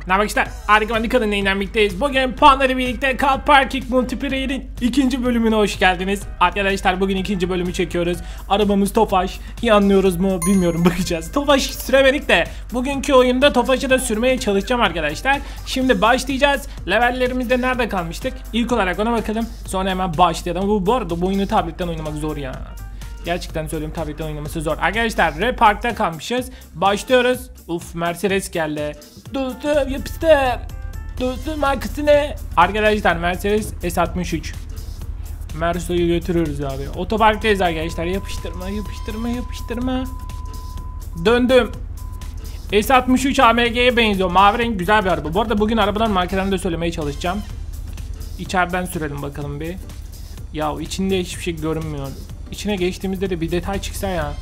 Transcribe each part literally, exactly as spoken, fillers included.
Ne haber işte? Harika ben Dika'nın neyinden birlikteyiz. Bugün puanları birlikte Car Parking Multiplayer'in ikinci bölümüne hoş geldiniz. Arkadaşlar bugün ikinci bölümü çekiyoruz. Arabamız Tofaş. İyi anlıyoruz mu bilmiyorum, bakacağız. Tofaş süremedik de bugünkü oyunda Tofaş'ı da sürmeye çalışacağım arkadaşlar. Şimdi başlayacağız. Levellerimizde nerede kalmıştık? İlk olarak ona bakalım. Sonra hemen başlayalım. Bu, bu arada bu oyunu tabletten oynamak zor ya. Gerçekten söylüyorum, tabletten oynaması zor. Arkadaşlar Re Park'ta kalmışız. Başlıyoruz. Uf, Mercedes geldi. Dostum yapıştır. Dostum markası ne? Arkadaşlar Mercedes S altmış üç. Merso'yu götürüyoruz abi. Otoparktayız arkadaşlar. Yapıştırma yapıştırma yapıştırma. Döndüm. S altmış üç A M G'ye benziyor. Mavi renk güzel bir araba. Bu arada bugün arabadan markalarını da söylemeye çalışacağım. İçeriden sürelim bakalım bir. Ya içinde hiçbir şey görünmüyor. İçine geçtiğimizde de bir detay çıksa ya.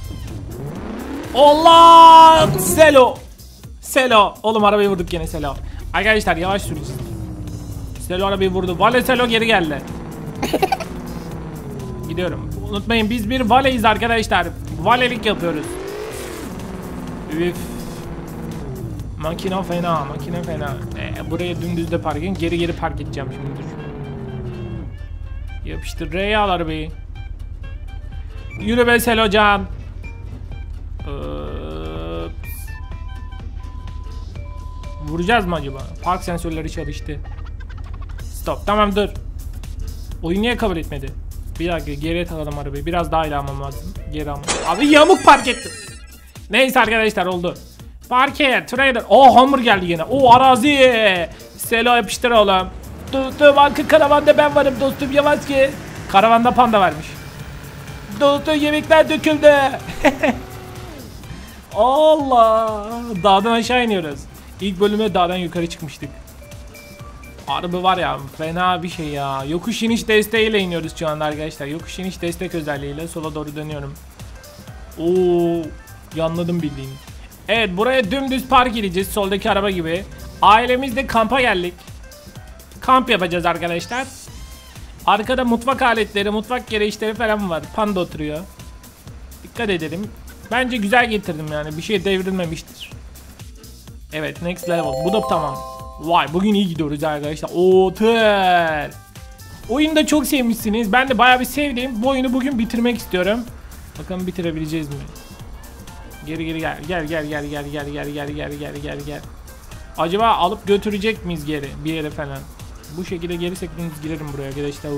Allah! Selo! Selo! Oğlum arabayı vurduk yine Selo. Arkadaşlar yavaş süreceğiz. Selo arabayı vurdu. Vale Selo geri geldi. Gidiyorum. Unutmayın biz bir valeyiz arkadaşlar. Valelik yapıyoruz. Üf. Makine fena, makine fena. Ee, buraya dümdüz de park edin. Geri geri park edeceğim şimdi dur. Yapıştır R'ye al arabayı. Yürü be Selocan. Vuracağız mı acaba? Park sensörleri çalıştı. Stop. Tamam dur. Oyun niye kabul etmedi? Bir dakika geriye takalım arabayı. Biraz daha ilerlemem lazım. Geri almam. Abi yamuk park ettim. Neyse arkadaşlar oldu. Park et. Trader. Oh hamur geldi yine. Oh arazi. Selo yapıştır oğlum. Dostum arka karavanda ben varım dostum yavaş ki. Karavanda panda varmış. Dostum yemekler döküldü. Allah. Dağdan aşağı iniyoruz. İlk bölümde dağdan yukarı çıkmıştık. Araba var ya fena bir şey ya. Yokuş iniş desteğiyle iniyoruz şu anda arkadaşlar. Yokuş iniş destek özelliğiyle sola doğru dönüyorum. Oo, yanladım bildiğin. Evet buraya dümdüz park edeceğiz soldaki araba gibi. Ailemizle kampa geldik. Kamp yapacağız arkadaşlar. Arkada mutfak aletleri, mutfak gereçleri falan var. Panda oturuyor. Dikkat edelim. Bence güzel getirdim yani. Bir şey devrilmemiştir. Evet next level. Bu da tamam. Vay bugün iyi gidiyoruz arkadaşlar. Otel. Oyunu da çok sevmişsiniz. Ben de bayağı bir sevdim. Bu oyunu bugün bitirmek istiyorum. Bakalım bitirebileceğiz mi? Geri geri gel. Gel gel gel gel gel gel gel gel gel gel gel. Acaba alıp götürecek miyiz geri bir yere falan? Bu şekilde geri sektiğiniz girerim buraya arkadaşlar.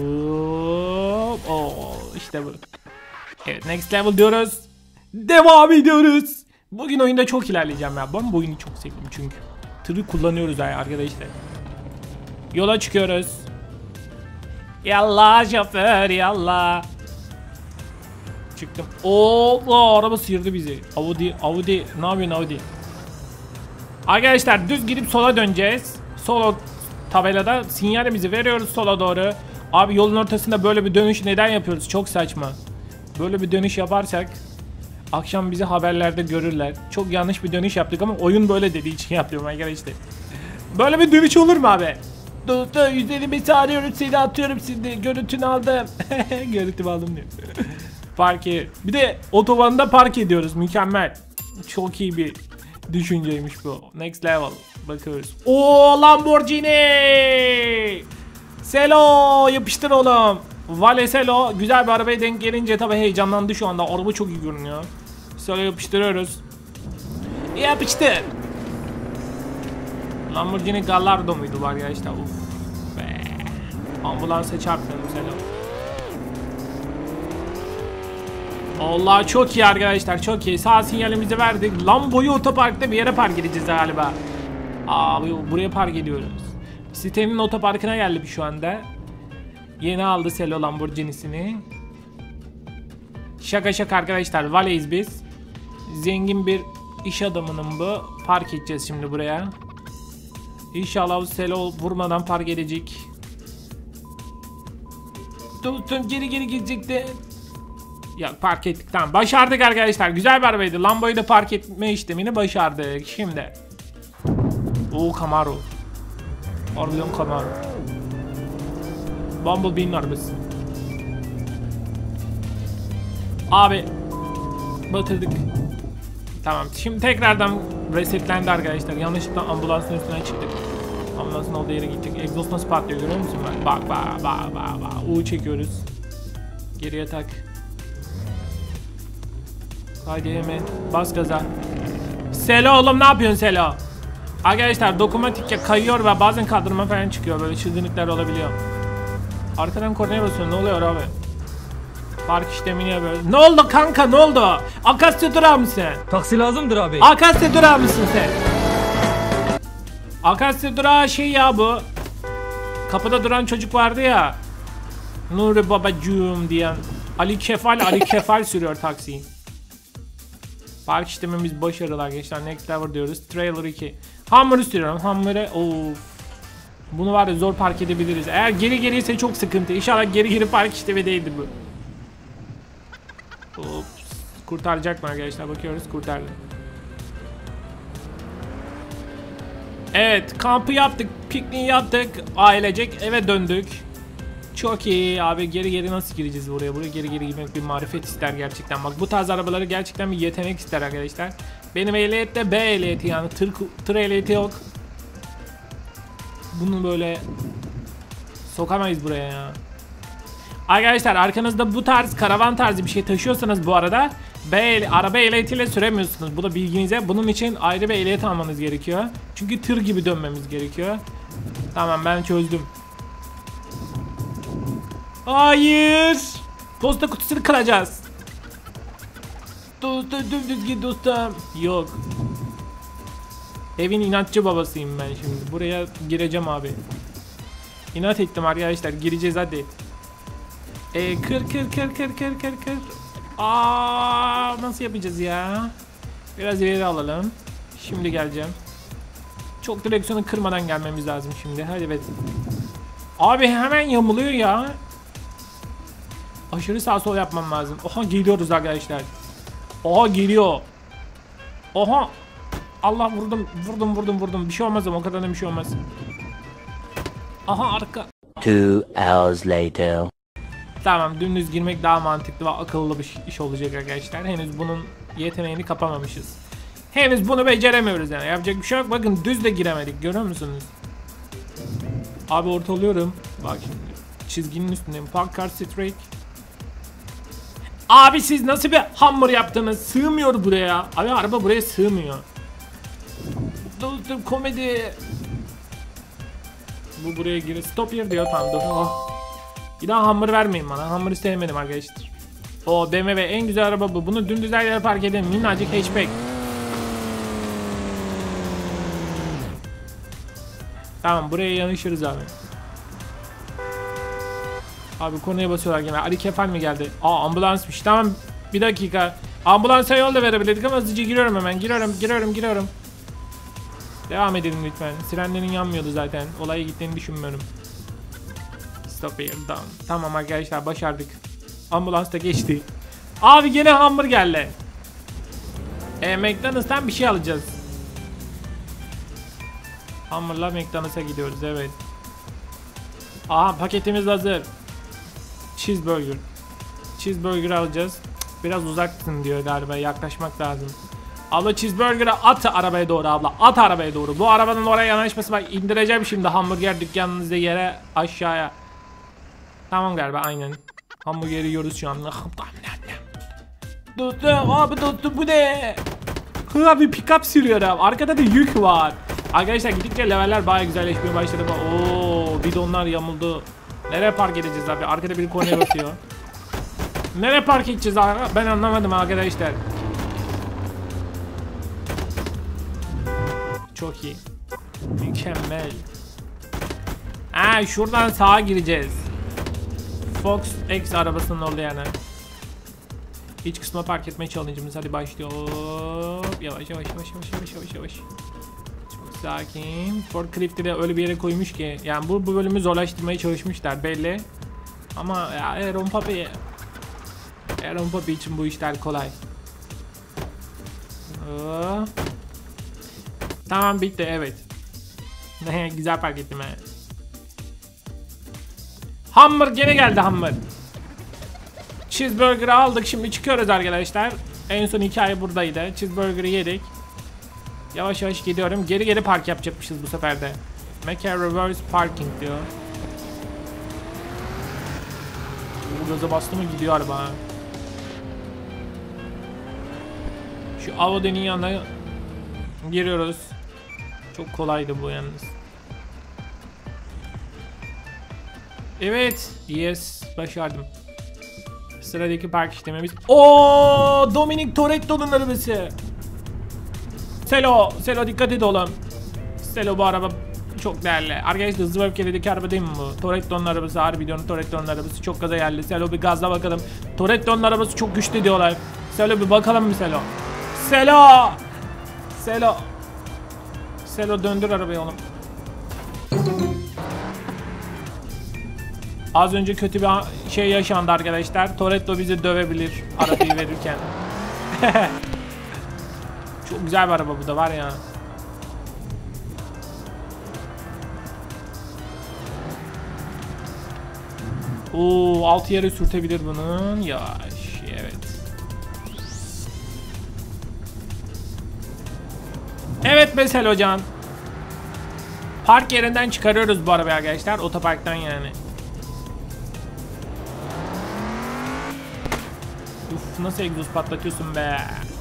Oo işte bu. Evet next level diyoruz. Devam ediyoruz. Bugün oyunda çok ilerleyeceğim ya. Ben bu oyunu çok sevdim çünkü. Tırı kullanıyoruz ya arkadaşlar. Yola çıkıyoruz. Yallah şoför yallah. Çıktım. Oo araba sıyırdı bizi. Audi Audi ne yapıyorsun Audi? Arkadaşlar düz gidip sola döneceğiz. Sola tabelada sinyalimizi veriyoruz sola doğru. Abi yolun ortasında böyle bir dönüş neden yapıyoruz? Çok saçma. Böyle bir dönüş yaparsak akşam bizi haberlerde görürler. Çok yanlış bir dönüş yaptık ama oyun böyle dediği için yapıyorum arkadaşlar. Böyle bir dönüş olur mu abi? Dostum yüz elli beşi arıyorum seni atıyorum şimdi. Görüntünü aldım. Görüntümü aldım diyor. Park et. Bir de otobanda park ediyoruz. Mükemmel. Çok iyi bir düşünceymiş bu. Next level. Bakıyoruz. Oo Lamborghini. Selo yapıştır oğlum. Vale Selo güzel bir arabaya denk gelince tabi heyecanlandı şu anda. Araba çok iyi görünüyor. Selo yapıştırıyoruz. Yapıştır. Lamborghini Gallardo muydu var ya işte. Uf be. Ambulansa çarpmıyorum Selo. Allah çok iyi arkadaşlar çok iyi. Sağ sinyalimizi verdik. Lambo'yu otoparkta bir yere park edeceğiz galiba. Aa buraya park ediyoruz. Sitenin otoparkına geldik şu anda. Yeni aldı Selo Lamborghini'sini. Şaka şaka arkadaşlar valeyiz biz. Zengin bir iş adamının bu. Park edeceğiz şimdi buraya. İnşallah Selo vurmadan park edecek. Dostum geri geri gidecekti. Ya park ettik tamam başardık arkadaşlar güzel bir arabaydı. Lambo'yu da park etme işlemini başardık şimdi. Oo Camaro. Harbiden Camaro. Bumblebee'nin arabası. Abi batırdık. Tamam şimdi tekrardan resetlendi arkadaşlar. Yanlışlıkla ambulansın üstüne çıktık. Ambulansın olduğu yere gittik. Egzoz nasıl patlıyor görüyor musun? Bak bak bak bak bak. U çekiyoruz. Geriye tak. Haydi hemen bas gaza. Selo oğlum ne yapıyorsun Selo? Arkadaşlar dokunmatikçe kayıyor ve bazen kaldırma falan çıkıyor. Böyle çılgınlıklar olabiliyor. Arkadan kornaya basıyor. Ne oluyor abi? Park işlemini böyle. Ne oldu kanka ne oldu? Akasya durağı mısın? Taksi lazımdır abi. Akasya durağı mısın sen? Akasya durağı şey ya bu. Kapıda duran çocuk vardı ya. Nuri babacığım diyen. Ali Kefal Ali Kefal sürüyor taksiyi. Park işlemimiz başarılı arkadaşlar. Next level diyoruz. Trailer iki. Hummer'ı sürüyorum. Hummer'ı of. Bunu var ya zor park edebiliriz. Eğer geri gelirse çok sıkıntı. İnşallah geri geri park işlemi değildi bu. Ops. Kurtaracak mı arkadaşlar? Bakıyoruz. Kurtardı. Evet. Kampı yaptık. Pikniği yaptık. Ailecek eve döndük. Çok iyi abi, geri geri nasıl gireceğiz buraya? Buraya geri geri girmek bir marifet ister gerçekten. Bak bu tarz arabaları gerçekten bir yetenek ister arkadaşlar. Benim ehliyette B ehliyeti yani tır, tır ehliyeti yok. Bunu böyle sokamayız buraya ya. Arkadaşlar arkanızda bu tarz karavan tarzı bir şey taşıyorsanız bu arada B, araba ehliyetiyle süremiyorsunuz. Bu da bilginize. Bunun için ayrı bir ehliyet almanız gerekiyor. Çünkü tır gibi dönmemiz gerekiyor. Tamam ben çözdüm. Hayır. Posta kutusunu kıracağız. Dostum dümdüz git dostum. Yok. Evin inatçı babasıyım ben şimdi. Buraya gireceğim abi. İnat ettim arkadaşlar. Gireceğiz hadi. Ee, kır kır kır kır kır kır kır. Aa, nasıl yapacağız ya? Biraz ileri alalım. Şimdi geleceğim. Çok direksiyonu kırmadan gelmemiz lazım şimdi. Hadi be. Abi hemen yamuluyor ya. Aşırı sağ sol yapmam lazım. Oha geliyoruz arkadaşlar. Oha geliyor. Oha. Allah vurdum vurdum vurdum vurdum. Bir şey olmaz ama o kadar da bir şey olmaz. Aha arka. Two hours later. Tamam dümdüz girmek daha mantıklı ve akıllı bir iş olacak arkadaşlar. Henüz bunun yeteneğini kapamamışız. Henüz bunu beceremiyoruz yani. Yapacak bir şey yok. Bakın düz de giremedik. Görüyor musunuz? Abi ortalıyorum. Bak şimdi. Çizginin üstündeyim. Park car straight. Abi siz nasıl bir hammer yaptınız? Sığmıyor buraya. Abi araba buraya sığmıyor. Dostum komedi. Bu buraya giriyor. Stop here diyor tam. Oh. Bir daha hammer vermeyin bana. Hammer'ı sevmedim arkadaşlar. O B M W en güzel araba bu. Bunu dümdüz her yere park edelim. Minnacık hatchback. Tamam buraya yanışırız abi. Abi konuya basıyorlar gene. Ali Kefal mi geldi? Aa ambulansmış. Tamam bir dakika. Ambulansa yol da verebilirdik ama hızlıca giriyorum hemen. Giriyorum giriyorum giriyorum. Devam edelim lütfen. Sirenlerin yanmıyordu zaten. Olaya gittiğini düşünmüyorum. Stop here down. Tamam arkadaşlar başardık. Ambulans da geçti. Abi gene hamburgerle. E, McDonald's'tan bir şey alacağız. Hamburger'la McDonald's'a gidiyoruz evet. Aha paketimiz hazır. Cheeseburger. Cheeseburger alacağız. Biraz uzaksın diyor galiba, yaklaşmak lazım. Abla cheeseburger'ı at arabaya doğru abla. At arabaya doğru. Bu arabanın oraya yanaşması bak, indireceğim şimdi hamburger dükkanınızda yere aşağıya. Tamam galiba aynen. Hamburgeri yiyoruz şu an. Dostum abi dostum bu ne? Hı abi pick-up sürüyorum. Arkada da yük var. Arkadaşlar gidince leveller bayağı güzelleşmeye başladı. Oo bidonlar yamuldu. Nereye park edeceğiz abi? Arkada biri kornaya basıyor. Nereye park edeceğiz abi? Ben anlamadım arkadaşlar. Çok iyi. Mükemmel. Aa şuradan sağa gireceğiz. Fox X arabasının olduğu yani. İç kısma park etmeye challenge'ımız hadi başlıyor. Yavaş yavaş yavaş yavaş yavaş yavaş yavaş. Çok sakin. Forklift'i de öyle bir yere koymuş ki yani bu, bu bölümü zorlaştırmaya çalışmışlar belli. Ama ya Aaron Papi Aaron Papi için bu işler kolay. Oo. Tamam bitti evet. Ne güzel park ettim he. Hammer gene geldi hammer. Cheeseburger'ı aldık şimdi çıkıyoruz arkadaşlar. En son hikaye buradaydı. Cheeseburger'ı yedik. Yavaş yavaş gidiyorum. Geri geri park yapacakmışız bu sefer de. Make a reverse parking diyor. Bu gaza bastı mı gidiyor araba. Şu Audi'nin yanına giriyoruz. Çok kolaydı bu yalnız. Evet. Yes. Başardım. Sıradaki park işlememiz. Oo, Dominic Toretto'nun arabası. Selo. Selo dikkat et oğlum. Selo bu araba çok değerli. Arkadaşlar hızlı ve öfkelideki araba değil mi bu? Toretto'nun arabası. Harbi diyorum, Toretto'nun arabası çok gaza geldi. Selo bir gazla bakalım. Toretto'nun arabası çok güçlü diyorlar. Selo bir bakalım mı Selo? Selo. Selo. Selo döndür arabayı oğlum. Az önce kötü bir şey yaşandı arkadaşlar. Toretto bizi dövebilir arabayı verirken. Çok güzel bir araba bu da var ya. Oo, altı yere sürtebilir bunun. Yaş, evet. Evet Besel hocam. Park yerinden çıkarıyoruz bu arabayı arkadaşlar. Otoparktan yani. Uf, nasıl egzoz patlatıyorsun be.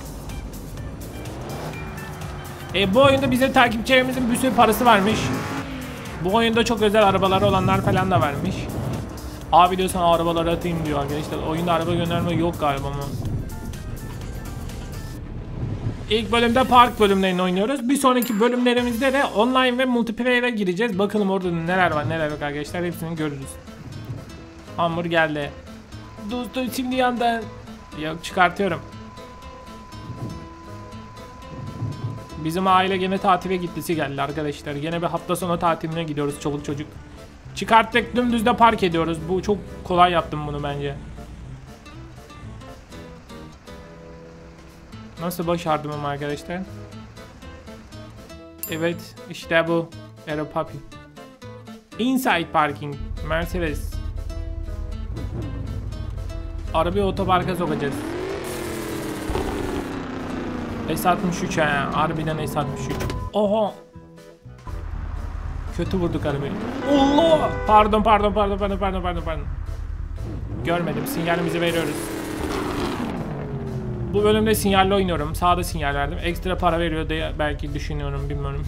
E bu oyunda bize takipçilerimizin bir sürü parası varmış. Bu oyunda çok özel arabaları olanlar falan da varmış. Abi diyor sana arabaları atayım diyor arkadaşlar. Oyunda araba gönderme yok galiba ama. İlk bölümde park bölümlerini oynuyoruz. Bir sonraki bölümlerimizde de online ve multiplayer'e gireceğiz. Bakalım orada neler var neler yok arkadaşlar. Hepsini görürüz. Hamur geldi. Dostum şimdi yandan. Yok, çıkartıyorum. Bizim aile gene tatile gittisi geldi arkadaşlar. Gene bir hafta sonu tatiline gidiyoruz çoluk çocuk. Çıkarttık, dümdüz de park ediyoruz. Bu çok kolay yaptım bunu bence. Nasıl başardım ama arkadaşlar? Evet, işte bu. Aero Puppy. Inside Parking. Mercedes. Arabayı otoparka sokacağız. S altmış üç ha. Harbiden S altmış üç. Oha. Kötü vurduk arabayı. Allah! Pardon pardon pardon pardon pardon pardon pardon. Görmedim. Sinyalimizi veriyoruz. Bu bölümde sinyalle oynuyorum. Sağda sinyal verdim. Ekstra para veriyor diye belki düşünüyorum, bilmiyorum.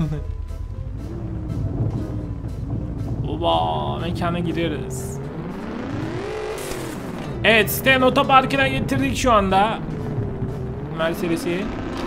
Oba, mekana gidiyoruz. Evet, Sten otoparkına getirdik şu anda. Mercedes'i.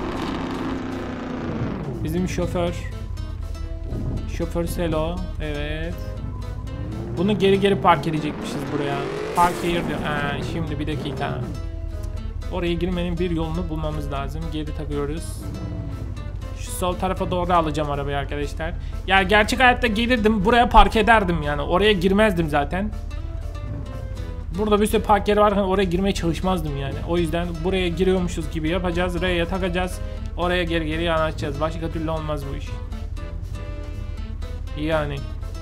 Bizim şoför. Şoför Selo. Evet. Bunu geri geri park edecekmişiz buraya. Park here diyor. Ee, şimdi bir dakika. Oraya girmenin bir yolunu bulmamız lazım. Geri takıyoruz. Şu sol tarafa doğru alacağım arabayı arkadaşlar. Ya gerçek hayatta gelirdim, buraya park ederdim yani. Oraya girmezdim zaten. Burada bir sürü park yeri varken oraya girmeye çalışmazdım yani. O yüzden buraya giriyormuşuz gibi yapacağız. R'ye takacağız. Oraya geri geri yanaşacağız. Başka türlü olmaz bu iş. Yani.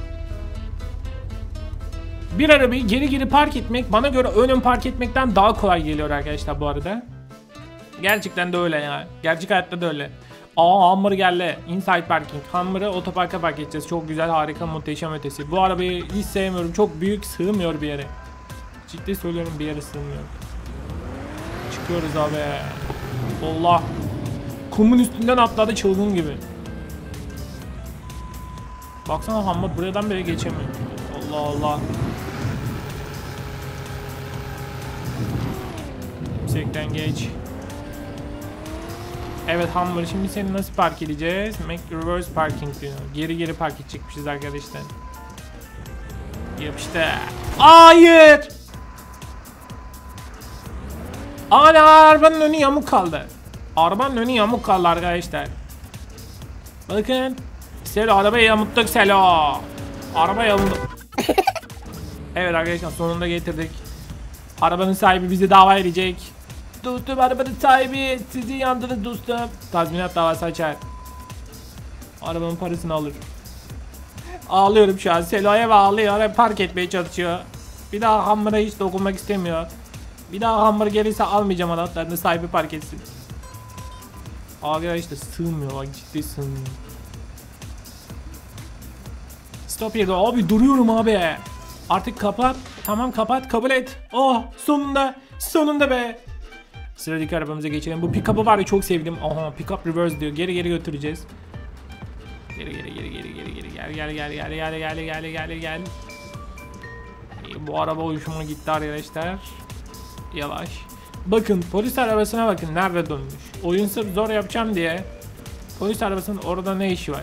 Bir arabayı geri geri park etmek bana göre ön park etmekten daha kolay geliyor arkadaşlar bu arada. Gerçekten de öyle ya. Gerçek hayatta da öyle. Aa, Hummer geldi. Inside Parking. Hummer'ı otoparka park edeceğiz. Çok güzel, harika, muhteşem ötesi. Bu arabayı hiç sevmiyorum. Çok büyük, sığmıyor bir yere. Ciddi söylüyorum, bir yere sığmıyor. Çıkıyoruz abi. Allah. Kumun üstünden atladı çılgın gibi. Baksana, Hummer buradan bile geçemiyor. Allah Allah. Yüksekten geç. Evet Hummer, şimdi seni nasıl park edeceğiz? Make reverse parking diyor. Geri geri park edecekmişiz arkadaşlar. Yapıştı. Hayır. Ana, arabanın önü yamuk kaldı. Arabanın önü yamuk kaldı arkadaşlar. Bakın. Selo, arabayı yamuttuk Selo. Araba yamuldu. Evet arkadaşlar, sonunda getirdik. Arabanın sahibi bizi dava edecek. Dostum, arabanın sahibi sizi yandınız dostum. Tazminat davası açar. Arabanın parasını alır. Ağlıyorum şu an. Selo'ya ve ağlıyor. Park etmeye çalışıyor. Bir daha Hummer'a hiç dokunmak istemiyor. Bir daha hamburger ise almayacağım, anahtarını sahibi park etsin. Abi işte sığmıyor, bak ciddi sığmıyor. Stop yerde abi, duruyorum abi. Artık kapat. Tamam kapat, kabul et. Oh sonunda, sonunda be. Sıradaki arabamıza geçelim. Bu pick-up'ı var ya, çok sevdim. Aha, pick-up reverse diyor. Geri geri götüreceğiz. Geri geri geri geri geri geri gel gel gel gel gel gel gel gel gel. Bu araba hoşuma gitti arkadaşlar. Yavaş. Bakın polis arabasına bakın nerede dönmüş. Oyun sırf zor yapacağım diye. Polis arabasının orada ne işi var?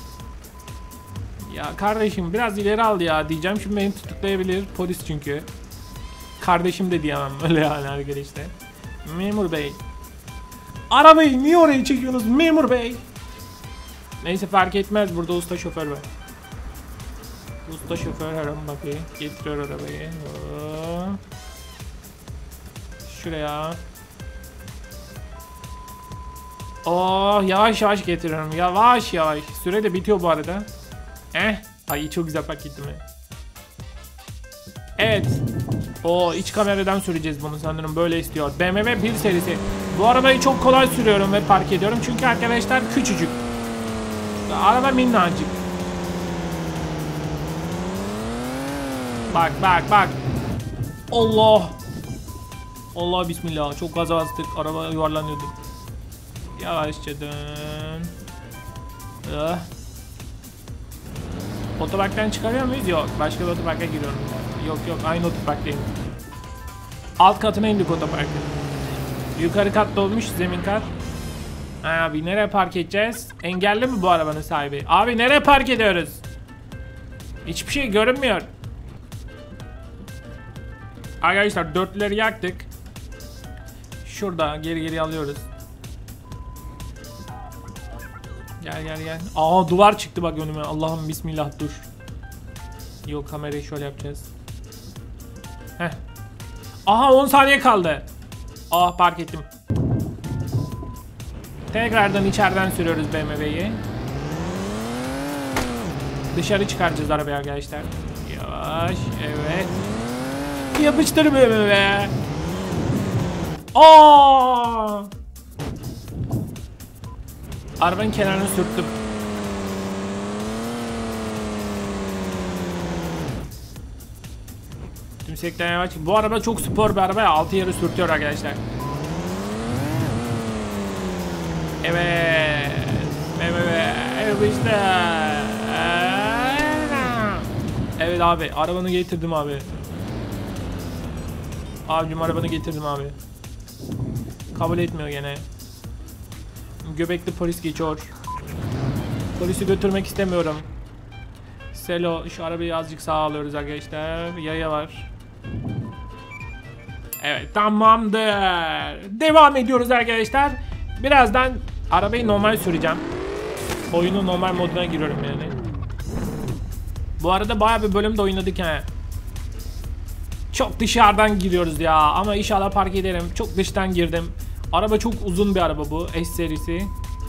Ya kardeşim biraz ileri al ya diyeceğim, şimdi beni tutuklayabilir polis çünkü. Kardeşim de diyemem öyle yani arkadaşlar. Memur bey. Arabayı niye oraya çekiyorsunuz memur bey? Neyse fark etmez, burada usta şoför var. Usta şoför her an bakayım. Getiriyor arabayı. Oo. Şuraya. Oh yavaş yavaş getiriyorum. Yavaş yavaş. Süre de bitiyor bu arada. Eh. Ay çok güzel fark ettim. Evet. O iç kameradan süreceğiz bunu sanırım, böyle istiyor. B M W bir serisi. Bu arabayı çok kolay sürüyorum ve park ediyorum çünkü arkadaşlar küçücük. Araba minnacık. Bak bak bak. Allah. Allah bismillah. Çok gaza bastık. Araba yuvarlanıyordu. Yavaşça dön. Uh. Otoparktan çıkarıyor muyuz? Yok. Başka bir otoparka giriyorum. Yok yok. Aynı otoparktayım. Alt katına indik otoparkın. Yukarı kat dolmuş. Zemin kat. Abi nereye park edeceğiz? Engelli mi bu arabanın sahibi? Abi nereye park ediyoruz? Hiçbir şey görünmüyor. Arkadaşlar dörtleri yaktık. Şurada geri geri alıyoruz. Gel gel gel. Aa duvar çıktı bak önüme. Allah'ım bismillah dur. Yok kamerayı şöyle yapacağız. Heh. Aha on saniye kaldı. Ah park ettim. Tekrardan içeriden sürüyoruz B M W'yi. Dışarı çıkaracağız arabayı arkadaşlar. Yavaş, evet. Yapıştır B M W. Aa! Arabanın kenarını sürttüm. Tümsekten yavaş. Bu araba çok spor bir araba ya. Altı yeri sürtüyor arkadaşlar. Evet. Evet. Evet işte. Evet abi. Arabanı getirdim abi. Abicim arabanı getirdim abi. Kabul etmiyor gene. Göbekli polis geçiyor. Polisi götürmek istemiyorum. Selo şu arabayı azıcık sağa alıyoruz arkadaşlar. Yaya var. Evet tamamdır. Devam ediyoruz arkadaşlar. Birazdan arabayı normal süreceğim. Oyunun normal moduna giriyorum yani. Bu arada bayağı bir bölümde oynadık he. Çok dışarıdan giriyoruz ya. Ama inşallah park ederim. Çok dıştan girdim. Araba çok uzun bir araba bu. S serisi.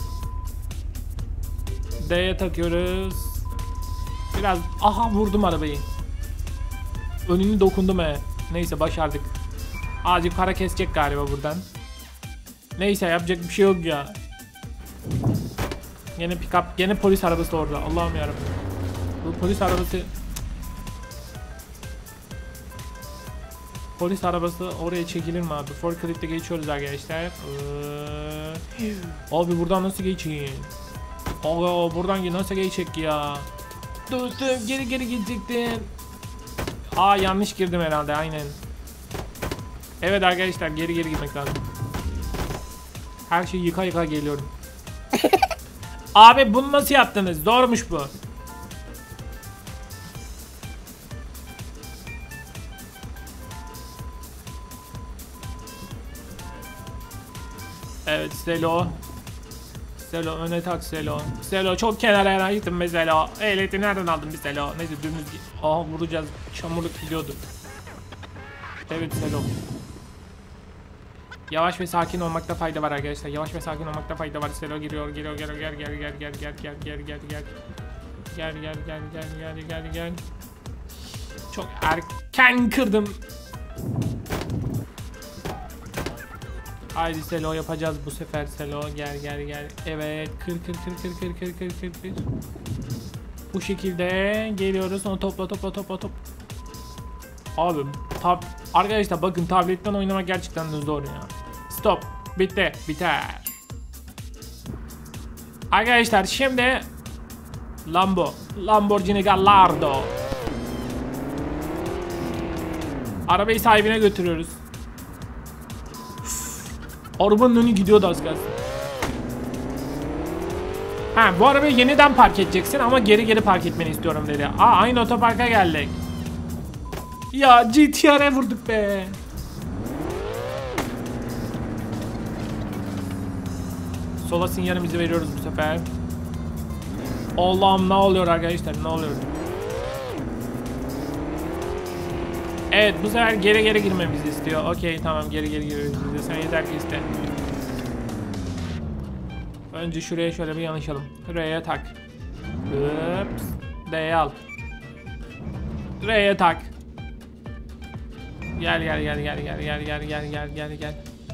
D'ye takıyoruz. Biraz aha vurdum arabayı. Önünü dokundum he. Neyse başardık. Azıcık para kesecek galiba buradan. Neyse yapacak bir şey yok ya. Yine pick-up, yine polis arabası orada. Allah'ım yarabbim. Bu polis arabası Polis arabası oraya çekilir mi abi? Forkliftle geçiyoruz arkadaşlar. Ee, abi buradan nasıl geçeyim? Aa buradan nasıl geçecek ya? Dostum geri geri gidecektim. Aa yanlış girdim herhalde aynen. Evet arkadaşlar geri geri gitmek lazım. Her şeyi yıka yıka geliyorum. Abi bunu nasıl yaptınız? Zormuş bu. Evet Selo. Selo öne tak Selo. Selo çok kenara yana gittin be Selo. Ehliyeti nereden aldın bir Selo? Neyse dümdüz git. Aha vuracağız. Çamurluk gidiyordu. Evet Selo. Yavaş ve sakin olmakta fayda var arkadaşlar. Yavaş ve sakin olmakta fayda var. Selo giriyor, giriyor, gel gel gel gel gel gel gel gel gel gel. Gel gel gel gel gel gel gel. Çok erken kırdım. Haydi Selo yapacağız bu sefer Selo. Gel gel gel. Evet. Kır kır kır kır kır kır kır kır kır. Bu şekilde geliyoruz. Onu topla topla topla topla. Abi tab arkadaşlar bakın tabletten oynamak gerçekten de zor ya. Stop. Bitti. Biter. Arkadaşlar şimdi Lambo. Lamborghini Gallardo. Arabayı sahibine götürüyoruz. Arabanın önü gidiyordu az kalsın. Ha bu arabayı yeniden park edeceksin ama geri geri park etmeni istiyorum dedi. Aa aynı otoparka geldik. Ya G T R'e vurduk be. Sola sinyalimizi veriyoruz bu sefer. Allah'ım ne oluyor arkadaşlar, ne oluyor? Evet bu sefer geri geri girmemizi istiyor. Okey tamam geri geri giriyoruz. Sen yeter ki iste. Önce şuraya şöyle bir yanaşalım. R'ye tak. Ups. D'ye al. R'ye tak. Gel gel gel gel gel gel gel gel gel gel gel.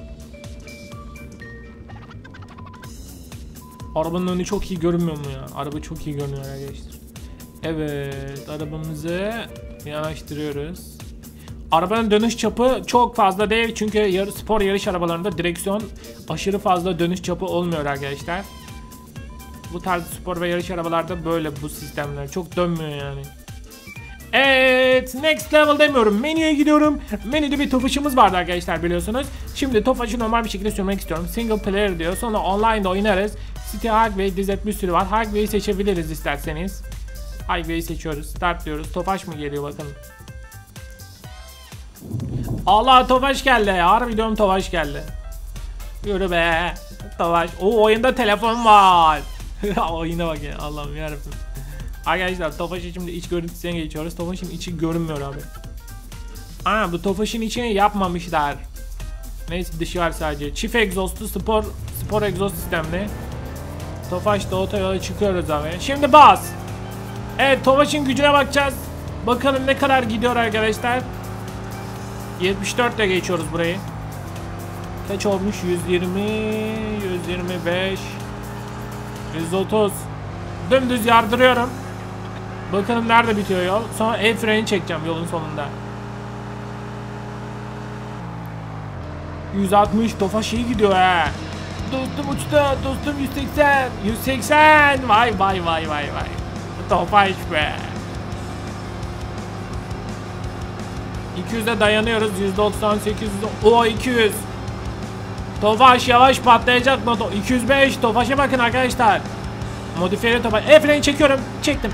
Arabanın önü çok iyi görünmüyor mu ya? Araba çok iyi görünüyor arkadaşlar. Evet, arabamızı yanaştırıyoruz. Arabanın dönüş çapı çok fazla değil çünkü yarı spor yarış arabalarında direksiyon aşırı fazla dönüş çapı olmuyor arkadaşlar. Bu tarz spor ve yarış arabalarda böyle bu sistemler çok dönmüyor yani. Evet, next level demiyorum. Menüye gidiyorum. Menüde bir Tofaş'ımız vardı arkadaşlar biliyorsunuz. Şimdi Tofaş'ı normal bir şekilde sürmek istiyorum. Single player diyor. Sonra online'da oynarız. City Highway, Desert bir sürü var. Highway'i seçebiliriz isterseniz. Highway'i seçiyoruz. Start diyoruz. Tofaş mı geliyor bakın. Allah Tofaş geldi. Harbi diyorum Tofaş geldi. Yürü be. Tofaş. O oyunda telefon var. Oyuna bak ya. Allah'ım yarabbim. Arkadaşlar Tofaş'ın şimdi iç görüntüsüne geçiyoruz. Tofaş'ın içi görünmüyor abi. Aa bu Tofaş'ın içini yapmamışlar. Neyse dışı var sadece. Çift egzozlu spor spor egzoz sistemli. Tofaş'ta otoyola çıkıyoruz abi. Şimdi bas. Evet Tofaş'ın gücüne bakacağız. Bakalım ne kadar gidiyor arkadaşlar. yetmiş dört ile geçiyoruz burayı. Kaç olmuş? yüz yirmi, yüz yirmi beş, yüz otuz. Dümdüz yardırıyorum. Bakalım nerede bitiyor yol. Sonra el freni çekeceğim yolun sonunda. yüz altmış Tofaş iyi gidiyor he. Dostum uçtu. Dostum yüz seksen. yüz seksen. Vay vay vay vay vay. Tofaş be. iki yüze dayanıyoruz. yüzde doksan sekiz. O iki yüz. Tofaş yavaş patlayacak. iki yüz beş. Tofaş'a bakın arkadaşlar. Modifiyeli Tofaş. E freni çekiyorum. Çektim.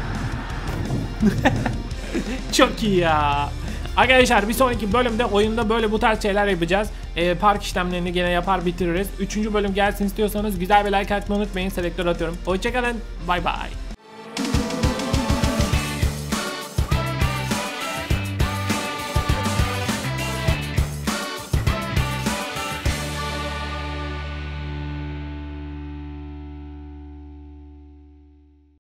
Çok iyi ya. Arkadaşlar bir sonraki bölümde oyunda böyle bu tarz şeyler yapacağız. Ee, park işlemlerini gene yapar bitiririz. Üçüncü bölüm gelsin istiyorsanız güzel bir like atmayı unutmayın. Selektör atıyorum. Hoşçakalın. Bay bay.